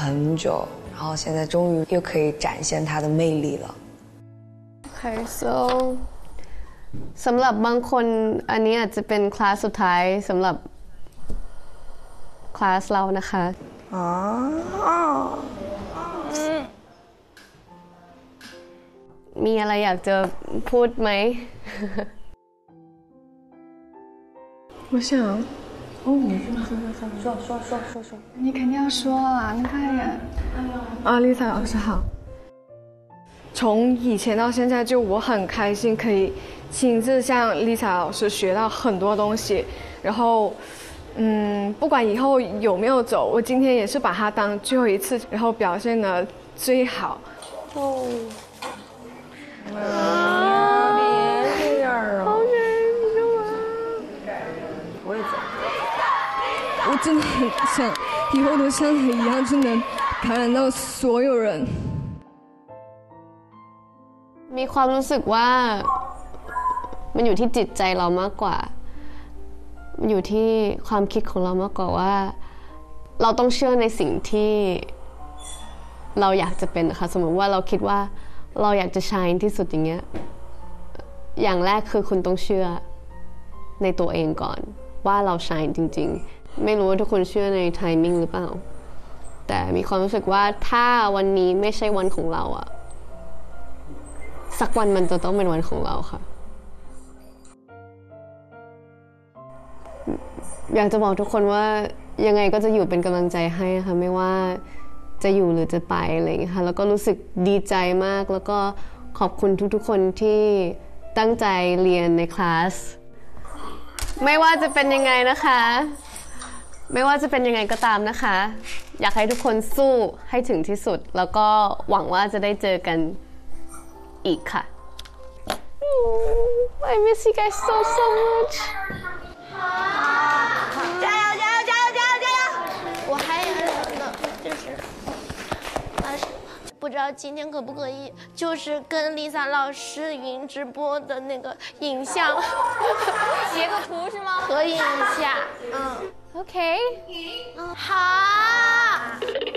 很久，然后现在终于又可以展现她的魅力了。 Okay, so สำหรับบางคนอันนี้อาจจะเป็นคลาสสุดท้ายสำหรับคลาสเรานะคะมีอะไรอยากจะพูดไหม我想，哦，说，你肯定要说啊，你快点。丽萨老师好。从以前到现在，就我很开心可以亲自向丽萨老师学到很多东西，然后，不管以后有没有走，我今天也是把它当最后一次，然后表现得最好。哦。 别这样啊！我也走。 我真的很想以后都像他一样，就能感染到所有人。 มีความรู้สึกว่ามันอยู่ที่จิตใจเรามากกว่ามันอยู่ที่ความคิดของเรามากกว่าว่าเราต้องเชื่อในสิ่งที่เราอยากจะเป็นนะคะสมมติว่าเราคิดว่าเราอยากจะ shine ที่สุดอย่างเงี้ยอย่างแรกคือคุณต้องเชื่อในตัวเองก่อนว่าเรา shine จริงๆไม่รู้ว่าทุกคนเชื่อใน timing หรือเปล่าแต่มีความรู้สึกว่าถ้าวันนี้ไม่ใช่วันของเราอะสักวันมันจะต้องเป็นวันของเราค่ะอยากจะบอกทุกคนว่ายังไงก็จะอยู่เป็นกำลังใจให้ค่ะไม่ว่าจะอยู่หรือจะไปอะไรอย่างเงี้ยค่ะแล้วก็รู้สึกดีใจมากแล้วก็ขอบคุณทุกๆคนที่ตั้งใจเรียนในคลาสไม่ว่าจะเป็นยังไงนะคะไม่ว่าจะเป็นยังไงก็ตามนะคะอยากให้ทุกคนสู้ให้ถึงที่สุดแล้วก็หวังว่าจะได้เจอกันอีกค่ะ I miss you guys so much 加油加油加油加油加油我还有呢就是不知道今天可不可以就是跟 Lisa 老师语音直播的那个影像截个图是吗？ 合影一下 OK 好